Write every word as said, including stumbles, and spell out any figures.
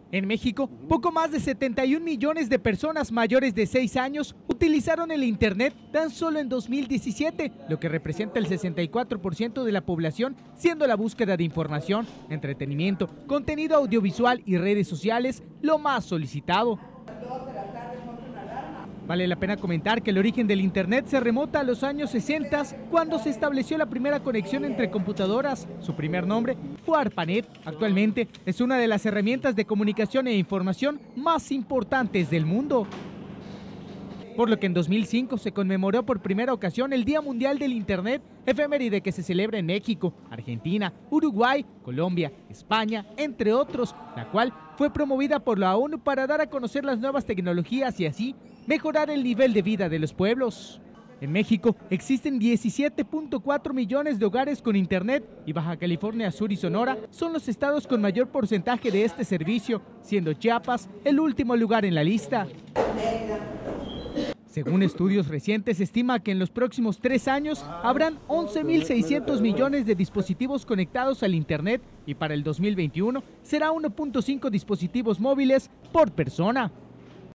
En México, poco más de setenta y un millones de personas mayores de seis años utilizaron el Internet tan solo en dos mil diecisiete, lo que representa el sesenta y cuatro por ciento de la población, siendo la búsqueda de información, entretenimiento, contenido audiovisual y redes sociales lo más solicitado. Vale la pena comentar que el origen del Internet se remonta a los años sesenta, cuando se estableció la primera conexión entre computadoras. Su primer nombre fue ARPANET. Actualmente es una de las herramientas de comunicación e información más importantes del mundo. Por lo que en dos mil cinco se conmemoró por primera ocasión el Día Mundial del Internet, efeméride que se celebra en México, Argentina, Uruguay, Colombia, España, entre otros, la cual fue promovida por la ONU para dar a conocer las nuevas tecnologías y así mejorar el nivel de vida de los pueblos. En México existen diecisiete punto cuatro millones de hogares con Internet y Baja California Sur y Sonora son los estados con mayor porcentaje de este servicio, siendo Chiapas el último lugar en la lista. Según estudios recientes, se estima que en los próximos tres años habrán once mil seiscientos millones de dispositivos conectados al Internet y para el dos mil veintiuno será uno punto cinco dispositivos móviles por persona.